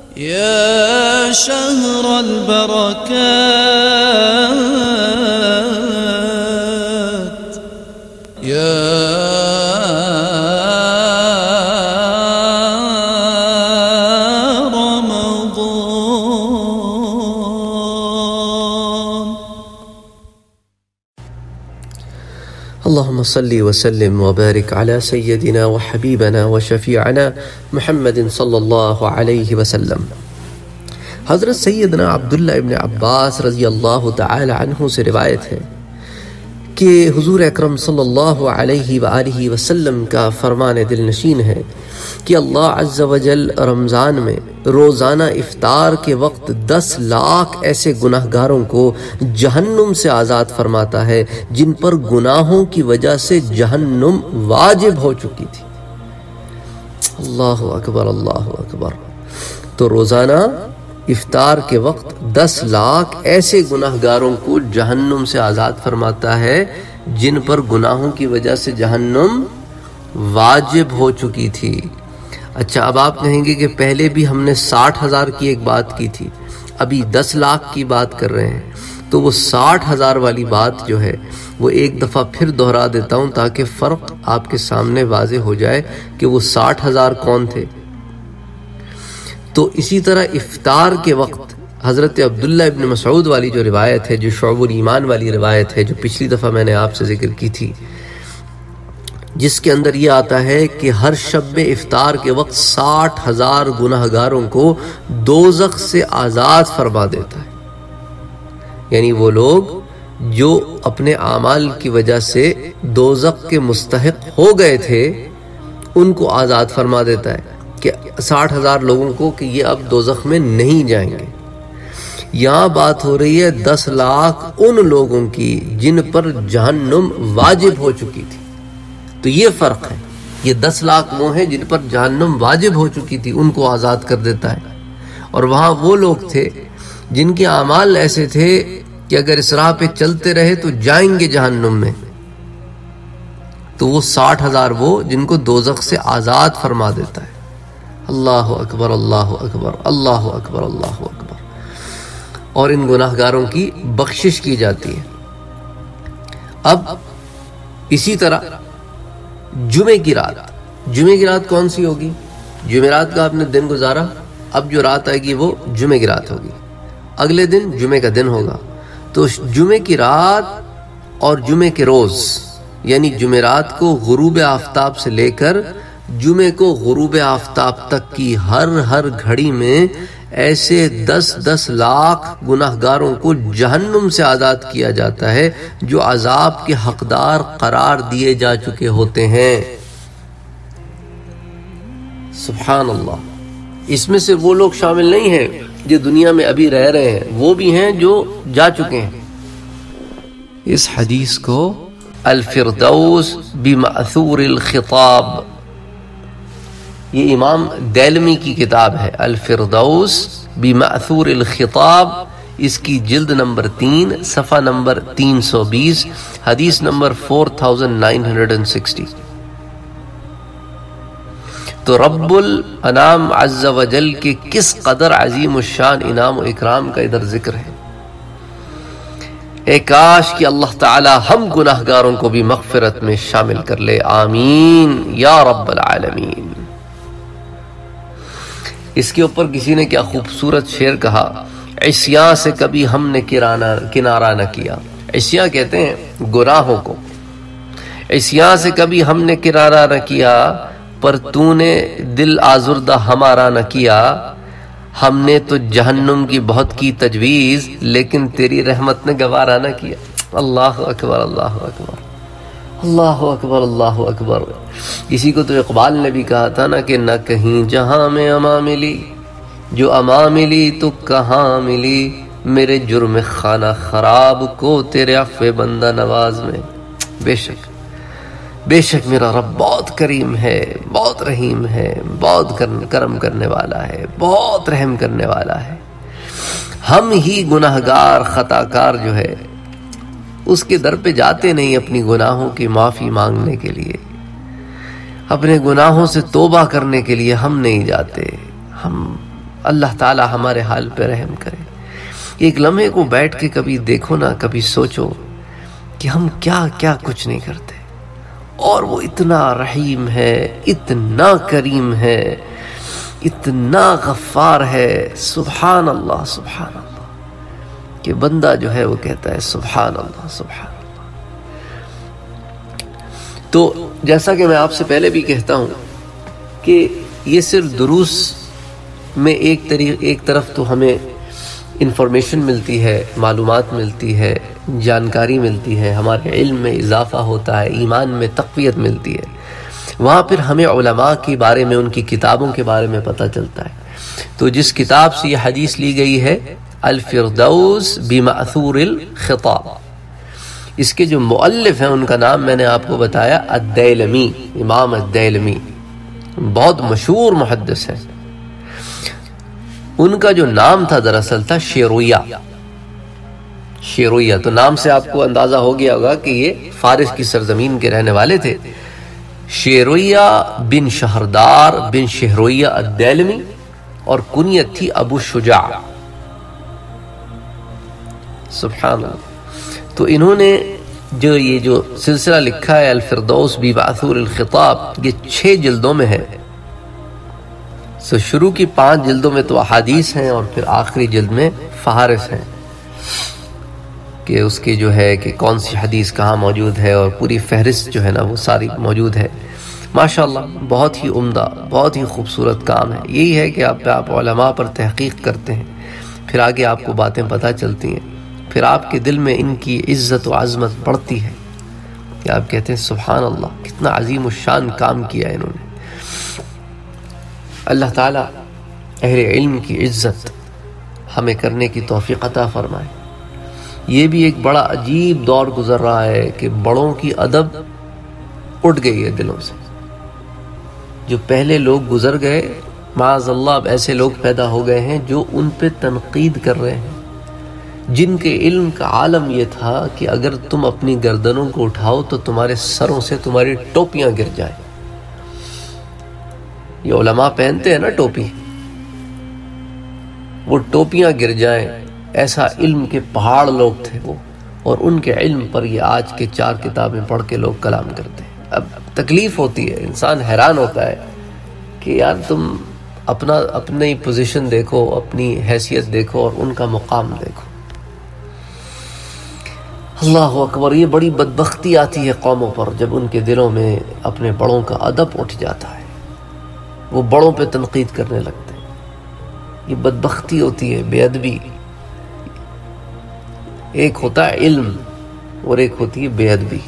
يا شهر البركات يا اللهم صل وسلم وبارك على سيدنا وحبيبنا وشفيعنا محمد صلی اللہ علیہ وسلم۔ حضرت سیدنا عبداللہ ابن عباس رضی اللہ تعالی عنہ سے روایت ہے کہ حضور اکرم صلی اللہ علیہ وآلہ وسلم کا فرمان دل نشین ہے کہ اللہ عز و جل رمضان میں روزانہ افطار کے وقت 10 لاکھ ایسے گناہگاروں کو جہنم سے آزاد فرماتا ہے جن پر گناہوں کی وجہ سے جہنم واجب ہو چکی تھی۔ اللہ اکبر اللہ اکبر۔ تو روزانہ افطار کے وقت 10 لاکھ ایسے گناہگاروں کو جہنم سے آزاد فرماتا ہے جن پر گناہوں کی وجہ سے جہنم واجب ہو چکی تھی۔ اچھا، اب آپ کہیں گے کہ پہلے بھی ہم نے 60,000 کی ایک بات کی تھی، ابھی 10 لاکھ کی بات کر رہے ہیں، تو وہ 60,000 والی بات جو ہے وہ ایک دفعہ پھر دہرا دیتا ہوں تاکہ فرق آپ کے سامنے واضح ہو جائے کہ وہ 60,000 کون تھے۔ تو اسی طرح افطار کے وقت حضرت عبداللہ ابن مسعود والی جو روایت ہے، جو شعب الایمان والی روایت ہے، جو پچھلی دفعہ میں نے آپ سے ذکر کی تھی، جس کے اندر یہ آتا ہے کہ ہر شب افطار کے وقت 60,000 گناہگاروں کو دوزخ سے آزاد فرما دیتا ہے۔ یعنی وہ لوگ جو اپنے اعمال کی وجہ سے دوزخ کے مستحق ہو گئے تھے ان کو آزاد فرما دیتا ہے کہ 60,000 لوگوں کو کہ یہ اب دوزخ میں نہیں جائیں گے۔ یہاں بات ہو رہی ہے 10 لاکھ ان لوگوں کی جن پر جہنم واجب ہو چکی تھی۔ تو یہ فرق ہے، یہ 10 لاکھ وہ ہیں جن پر جہنم واجب ہو چکی تھی، ان کو آزاد کر دیتا ہے، اور وہاں وہ لوگ تھے جن کے اعمال ایسے تھے کہ اگر اس راہ پہ چلتے رہے تو جائیں گے جہنم میں، تو وہ 60,000 وہ جن کو دوزخ سے آزاد فرما دیتا ہے۔ اللہ اکبر اللہ اکبر اللہ اکبر اللہ اکبر۔ اور ان گناہگاروں کی بخشش کی جاتی ہے۔ اب اسی طرح جمعے کی رات کون سی ہوگی؟ جمعرات کا آپ نے دن گزارا، اب جو رات آئے گی وہ جمعے کی رات ہوگی، اگلے دن جمعے کا دن ہوگا۔ تو جمعے کی رات اور جمعے کے روز، یعنی جمعرات کو غروب آفتاب سے لے کر جمعے کو غروب آفتاب تک کی ہر گھڑی میں ایسے 10 لاکھ گناہگاروں کو جہنم سے آزاد کیا جاتا ہے جو عذاب کے حقدار قرار دیے جا چکے ہوتے ہیں۔ سبحان اللہ۔ اس میں سے وہ لوگ شامل نہیں ہیں جو دنیا میں ابھی رہ رہے ہیں، وہ بھی ہیں جو جا چکے ہیں۔ اس حدیث کو الفردوس بمأثور الخطاب، یہ امام دیلمی کی کتاب ہے، الفردوس بمأثور الخطاب، اس کی جلد نمبر 3 صفحہ نمبر 320 حدیث نمبر 4960۔ تو رب الانام عز و جل کے کس قدر عظیم الشان انعام و اکرام کا ادھر ذکر ہے۔ اے کاش کہ اللہ تعالی ہم گناہگاروں کو بھی مغفرت میں شامل کر لے، آمین یا رب العالمین۔ اس کے اوپر کسی نے کیا خوبصورت شعر کہا، عصیاں سے کبھی ہم نے کنارہ نہ کیا۔ عصیاں کہتے ہیں گناہوں کو، عصیاں سے کبھی ہم نے کنارہ نہ کیا، پر تو نے دل آزردہ ہمارا نہ کیا۔ ہم نے تو جہنم کی بہت کی تجویز، لیکن تیری رحمت نے گوارا نہ کیا۔ اللہ اکبر اللہ اکبر اللہ اکبر اللہ اکبر۔ اسی کو تو اقبال نے بھی کہا تھا نا کہ نہ کہیں جہاں میں اما ملی، جو اما ملی تو کہاں ملی، میرے جرم خانہ خراب کو تیرے عفو بندہ نواز میں۔ بے شک میرا رب بہت کریم ہے، بہت رحیم ہے، بہت کرم کرنے والا ہے، بہت رحم کرنے والا ہے۔ ہم ہی گناہگار خطاکار جو ہے اس کے در پہ جاتے نہیں اپنی گناہوں کی معافی مانگنے کے لیے، اپنے گناہوں سے توبہ کرنے کے لیے ہم نہیں جاتے۔ ہم اللہ تعالی ہمارے حال پہ رحم کرے۔ ایک لمحے کو بیٹھ کے کبھی دیکھو نا، کبھی سوچو کہ ہم کیا کیا کچھ نہیں کرتے، اور وہ اتنا رحیم ہے، اتنا کریم ہے، اتنا غفار ہے، سبحان اللہ سبحان اللہ، کہ بندہ جو ہے وہ کہتا ہے سبحان اللہ سبحان اللہ۔ تو جیسا کہ میں آپ سے پہلے بھی کہتا ہوں کہ یہ صرف دروس میں ایک طرف تو ہمیں انفارمیشن ملتی ہے، معلومات ملتی ہے، جانکاری ملتی ہے، ہمارے علم میں اضافہ ہوتا ہے، ایمان میں تقویت ملتی ہے، وہاں پھر ہمیں علماء کے بارے میں، ان کی کتابوں کے بارے میں پتہ چلتا ہے۔ تو جس کتاب سے یہ حدیث لی گئی ہے الفردوس بمأثور الخطاب، اس کے جو مؤلف ہیں ان کا نام میں نے آپ کو بتایا الدیلمی، امام الدیلمی، بہت مشہور محدث ہیں۔ ان کا جو نام تھا دراصل تھا شیرویہ۔ شیرویہ تو نام سے آپ کو اندازہ ہو گیا ہوگا کہ یہ فارس کی سرزمین کے رہنے والے تھے۔ شیرویہ بن شہردار بن شہرویہ الدیلمی، اور کنیت تھی ابو شجاع۔ سبحان اللہ۔ تو انہوں نے یہ جو سلسلہ لکھا ہے الفردوس بمأثور الخطاب، یہ 6 جلدوں میں ہے۔ شروع کی 5 جلدوں میں تو احادیث ہیں، اور پھر آخری جلد میں فہارس ہیں کہ اس کی جو ہے کہ کون سی حدیث کہاں موجود ہے، اور پوری فہرست جو ہے نا وہ ساری موجود ہے۔ ماشاءاللہ بہت ہی عمدہ، بہت ہی خوبصورت کام ہے۔ یہی ہے کہ آپ علماء پر تحقیق کرتے ہیں، پھر آگے آپ کو باتیں پتہ چلتی ہیں، پھر آپ کے دل میں ان کی عزت و عظمت بڑھتی ہے کہ آپ کہتے ہیں سبحان اللہ، کتنا عظیم الشان کام کیا انہوں نے۔ اللہ تعالیٰ اہل علم کی عزت ہمیں کرنے کی توفیق عطا فرمائے۔ یہ بھی ایک بڑا عجیب دور گزر رہا ہے کہ بڑوں کی ادب اٹھ گئی ہے دلوں سے۔ جو پہلے لوگ گزر گئے، معاذ اللہ اب ایسے لوگ پیدا ہو گئے ہیں جو ان پہ تنقید کر رہے ہیں، جن کے علم کا عالم یہ تھا کہ اگر تم اپنی گردنوں کو اٹھاؤ تو تمہارے سروں سے تمہاری ٹوپیاں گر جائیں۔ یہ علماء پہنتے ہیں نا ٹوپی، وہ ٹوپیاں گر جائیں، ایسا علم کے پہاڑ لوگ تھے وہ، اور ان کے علم پر یہ آج کے 4 کتابیں پڑھ کے لوگ کلام کرتے ہیں۔ اب تکلیف ہوتی ہے، انسان حیران ہوتا ہے کہ یار تم اپنی پوزیشن دیکھو، اپنی حیثیت دیکھو، اور ان کا مقام دیکھو۔ اللہ اکبر۔ یہ بڑی بدبختی آتی ہے قوموں پر جب ان کے دلوں میں اپنے بڑوں کا ادب اٹھ جاتا ہے، وہ بڑوں پہ تنقید کرنے لگتے ہیں۔ یہ بدبختی ہوتی ہے، بے ادبی۔ ایک ہوتا ہے علم اور ایک ہوتی ہے بے ادبی۔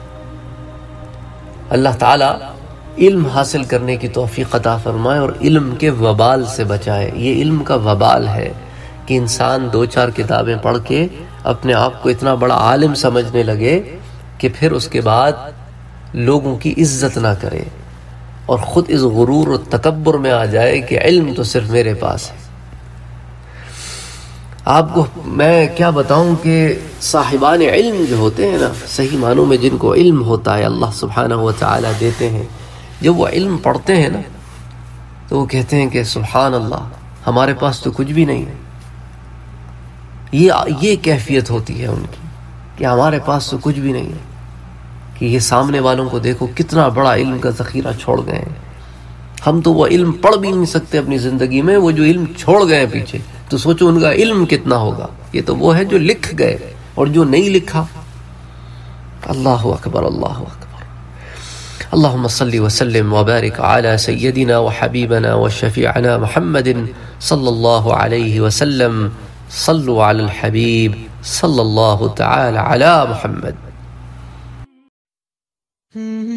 اللہ تعالیٰ علم حاصل کرنے کی توفیق عطا فرمائے اور علم کے وبال سے بچائے۔ یہ علم کا وبال ہے کہ انسان 2-4 کتابیں پڑھ کے اپنے آپ کو اتنا بڑا عالم سمجھنے لگے کہ پھر اس کے بعد لوگوں کی عزت نہ کرے، اور خود اس غرور و تکبر میں آ جائے کہ علم تو صرف میرے پاس ہے۔ آپ کو میں کیا بتاؤں کہ صاحبان علم جو ہوتے ہیں نا، صحیح معنوں میں جن کو علم ہوتا ہے، اللہ سبحانہ و تعالیٰ دیتے ہیں، جب وہ علم پڑھتے ہیں نا تو وہ کہتے ہیں کہ سبحان اللہ، ہمارے پاس تو کچھ بھی نہیں ہے۔ یہ کیفیت ہوتی ہے ان کی کہ ہمارے پاس تو کچھ بھی نہیں ہے، کہ یہ سامنے والوں کو دیکھو کتنا بڑا علم کا ذخیرہ چھوڑ گئے ہیں۔ ہم تو وہ علم پڑھ بھی نہیں سکتے اپنی زندگی میں، وہ جو علم چھوڑ گئے پیچھے، تو سوچو ان کا علم کتنا ہوگا۔ یہ تو وہ ہے جو لکھ گئے، اور جو نہیں لکھا۔ اللہ اکبر اللہ اکبر۔ اللہم صلی وسلم وبارک علی سیدنا وحبیبنا وشفیعنا محمد صلی اللہ علیہ وسلم۔ صلوا علی الحبیب صلی اللہ تعالی علی محمد۔